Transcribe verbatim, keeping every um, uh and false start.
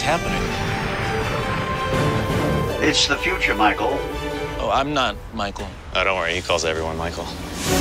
What's happening? It's the future, Michael. Oh, I'm not Michael. Oh, don't worry, he calls everyone Michael.